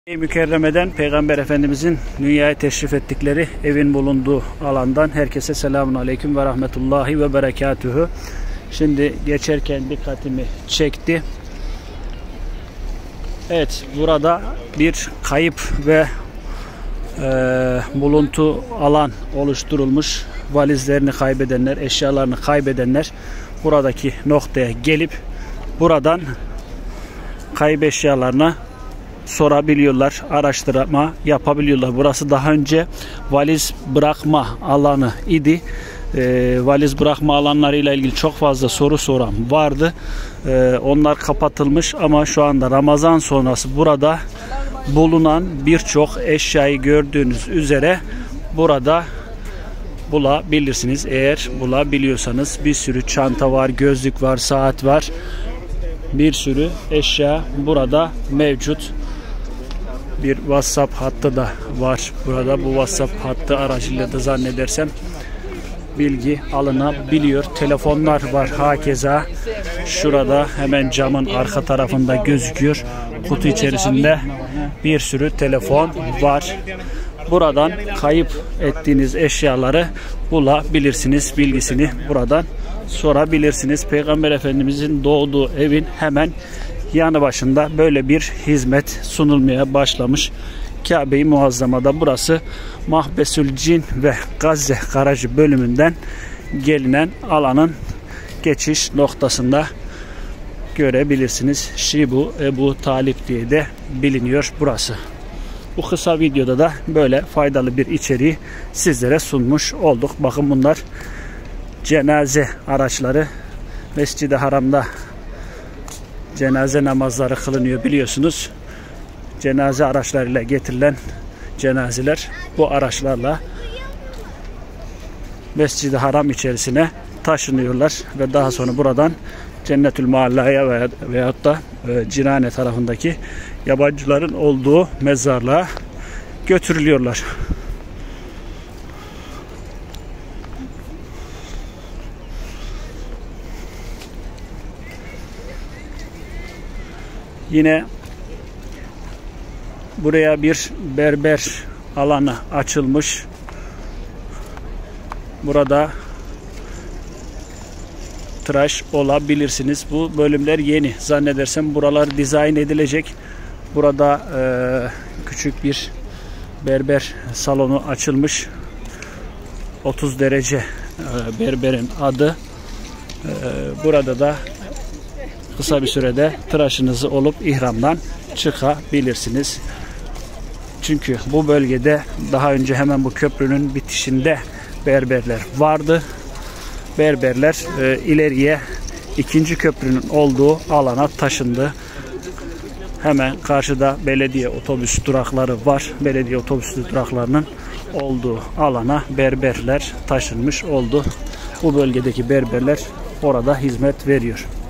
Mükerreme'den Peygamber Efendimizin dünyaya teşrif ettikleri evin bulunduğu alandan herkese selamun aleyküm ve rahmetullahi ve berekatühü. Şimdi geçerken dikkatimi çekti. Evet, burada bir kayıp ve buluntu alan oluşturulmuş. Valizlerini kaybedenler, eşyalarını kaybedenler buradaki noktaya gelip buradan kayıp eşyalarına sorabiliyorlar, araştırma yapabiliyorlar. Burası daha önce valiz bırakma alanı idi. Valiz bırakma alanlarıyla ilgili çok fazla soru soran vardı. Onlar kapatılmış ama şu anda Ramazan sonrası burada bulunan birçok eşyayı gördüğünüz üzere burada bulabilirsiniz. Eğer bulabiliyorsanız bir sürü çanta var, gözlük var, saat var. Bir sürü eşya burada mevcut. Bir WhatsApp hattı da var burada. Bu WhatsApp hattı aracılığıyla da zannedersem bilgi alınabiliyor. Telefonlar var hakeza. Şurada hemen camın arka tarafında gözüküyor. Kutu içerisinde bir sürü telefon var. Buradan kayıp ettiğiniz eşyaları bulabilirsiniz. Bilgisini buradan sorabilirsiniz. Peygamber Efendimizin doğduğu evin hemen yanı başında böyle bir hizmet sunulmaya başlamış. Kabe-i Muazzama'da burası Mahbesül Cin ve Gazze garajı bölümünden gelinen alanın geçiş noktasında görebilirsiniz. Şibu Ebu Talip diye de biliniyor burası. Bu kısa videoda da böyle faydalı bir içeriği sizlere sunmuş olduk. Bakın bunlar cenaze araçları. Mescid-i Haram'da cenaze namazları kılınıyor biliyorsunuz. Cenaze araçlarıyla getirilen cenazeler bu araçlarla Mescid-i Haram içerisine taşınıyorlar ve daha sonra buradan Cennetül Mualla'ya veyahut da Cinane tarafındaki yabancıların olduğu mezarlığa götürülüyorlar. Yine buraya bir berber alanı açılmış. Burada tıraş olabilirsiniz. Bu bölümler yeni. Zannedersem buralar dizayn edilecek. Burada küçük bir berber salonu açılmış. 30 derece berberin adı. Burada da kısa bir sürede tıraşınızı olup ihramdan çıkabilirsiniz. Çünkü bu bölgede daha önce hemen bu köprünün bitişinde berberler vardı. Berberler ileriye ikinci köprünün olduğu alana taşındı. Hemen karşıda belediye otobüs durakları var. Belediye otobüs duraklarının olduğu alana berberler taşınmış oldu. Bu bölgedeki berberler orada hizmet veriyor.